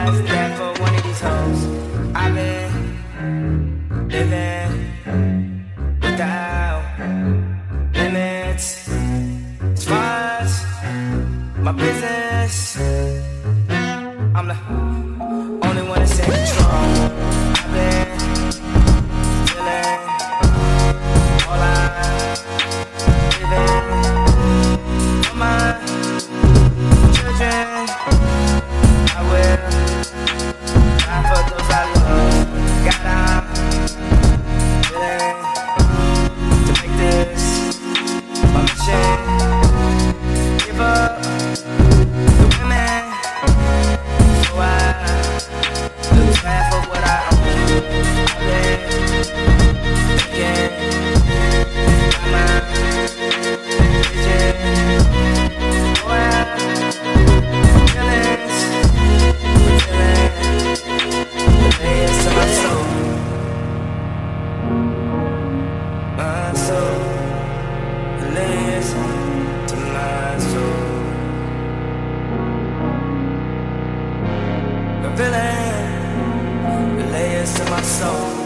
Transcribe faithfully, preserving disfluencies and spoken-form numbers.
last day for one of these hoes. I've been living without limits. As far as my business, I'm the only one that's in control. I've been feeling all I living for my children. I will die for those I love. God, I'm willing to make this my mission. Give up the women so I lose half of what I own. I've been thinking about my vision. Oh, yeah. Feelings, feelings, the layers to my soul, my soul, the layers to my soul. The feeling, the layers to my soul.